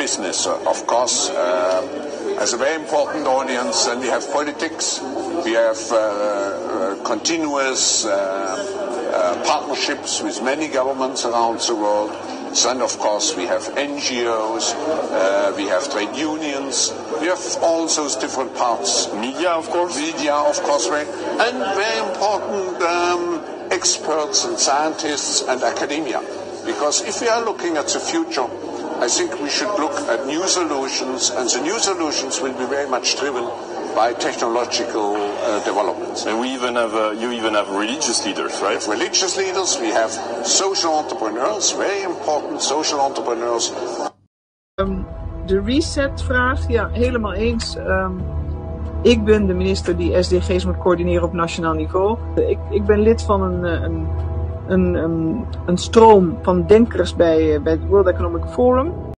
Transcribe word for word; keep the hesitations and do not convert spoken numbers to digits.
business, of course, uh, as a very important audience. Then we have politics. We have uh, uh, continuous uh, uh, partnerships with many governments around the world. Then, of course, we have N G Os, uh, we have trade unions, we have all those different parts. Media, of course. Media, of course, right? And very important um, experts and scientists and academia. Because if we are looking at the future, I think we should look at new solutions, and the new solutions will be very much driven by technological uh, developments. And we even have, uh, you even have religious leaders, right? Religious leaders, we have social entrepreneurs, very important social entrepreneurs. Um, de reset-vraag, ja, helemaal eens. Um, ik ben de minister die S D G's moet coördineren op nationaal niveau. Ik, ik ben lid van een, een, een, een, een stroom van denkers bij, bij het World Economic Forum.